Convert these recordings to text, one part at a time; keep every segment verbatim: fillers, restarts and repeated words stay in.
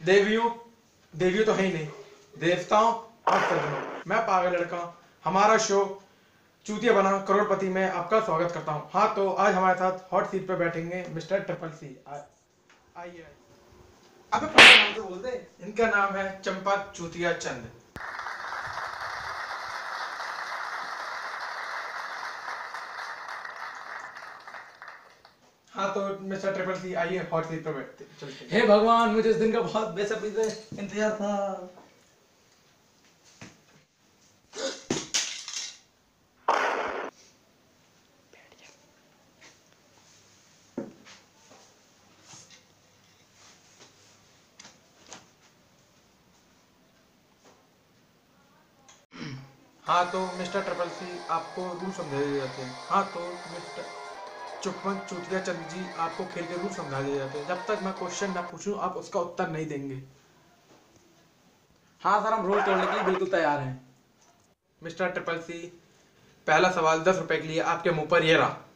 देवियों देवियों तो है ही नहीं, देवताओं और सज्जनों, मैं पागल लड़का हमारा शो चूतिया बना करोड़पति में आपका स्वागत करता हूँ। हाँ, तो आज हमारे साथ हॉट सीट पे बैठेंगे मिस्टर ट्रिपल सी। आइए। अबे पूरा नाम तो बोल दे। इनका नाम है चंपा चूतिया चंद। हाँ, तो मिस्टर ट्रिपल सी आइए हॉट सीट पे बैठते चलते। हे भगवान, मुझे इस दिन का बहुत बेसब्री से इंतजार था। हाँ, तो मिस्टर ट्रिपल सी आपको रूल समझा दिए जाते हैं। हाँ, तो मिस्टर चुपन चूतिया चंद जी आपको खेल के रूल समझा दिए जाते हैं। जब तक मैं क्वेश्चन ना पूछूं आप उसका उत्तर नहीं देंगे। हाँ सर, हम रोल तोड़ने के लिए बिल्कुल तैयार हैं। मिस्टर ट्रिपल सी, पहला सवाल दस रुपए के लिए आपके मुंह पर ये रहा।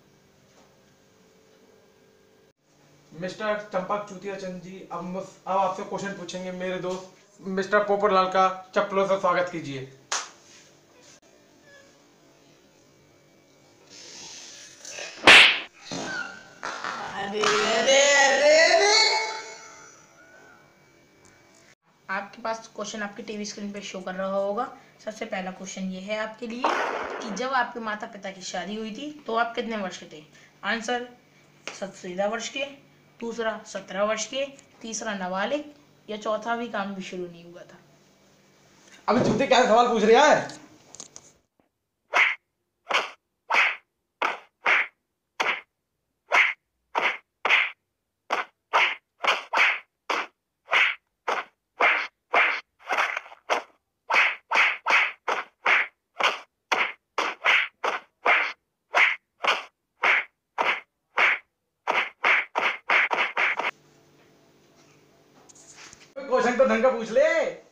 मिस्टर चंपक चूतिया चंद जी, अब मुझ- अब आपसे क्वेश्चन पूछेंगे मेरे दोस्त मिस्टर पोपटलाल का। चप्पलों से स्वागत कीजिए। अरे अरे अरे अरे आपके पास क्वेश्चन आपकी टीवी स्क्रीन पे शो कर रहा होगा। सबसे पहला क्वेश्चन ये है आपके लिए कि जब आपके माता पिता की शादी हुई थी तो आप कितने वर्ष के थे? आंसर सत्रह वर्ष के, दूसरा सत्रह वर्ष के, तीसरा नाबालिग, या चौथा भी काम भी शुरू नहीं हुआ था। अबे चूते क्या सवाल पूछ रहा है? क्वेश्चन तो ढंग का पूछ ले।